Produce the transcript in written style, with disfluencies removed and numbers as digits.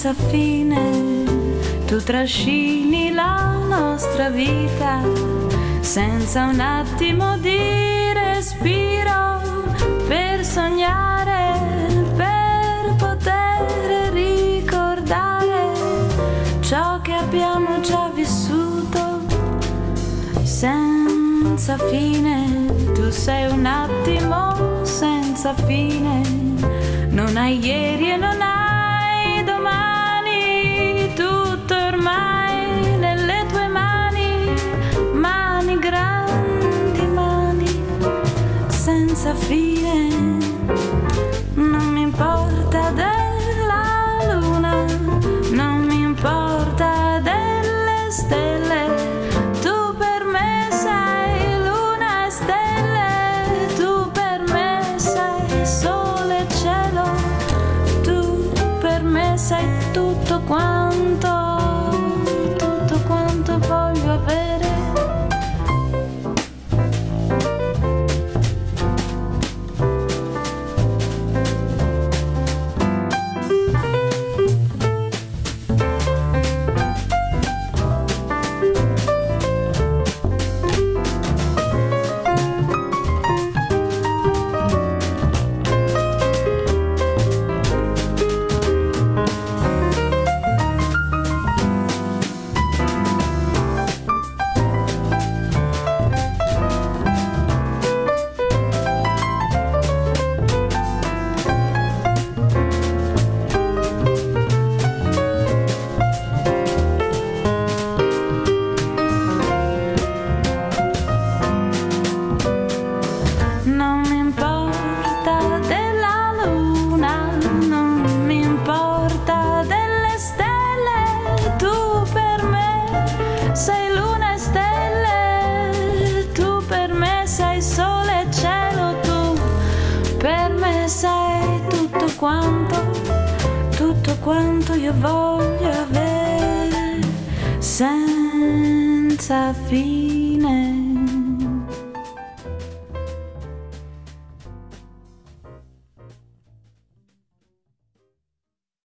senza fine, tu trascini la nostra vita senza un attimo di respiro, per sognare, per poter ricordare ciò che abbiamo già vissuto senza fine. Tu sei un attimo senza fine, non hai ieri e non hai domani, tutto ormai nelle tue mani, mani grandi, mani senza fine. Non mi importa della luna, non mi importa delle stelle, tu per me sei luna e stelle, tu per me sei sole e cielo, tu per me sei tutto quanto voglio avere. Non mi importa della luna, non mi importa delle stelle, tu per me sei luna e stelle, tu per me sei sole e cielo, tu per me sei tutto quanto io voglio avere senza fine.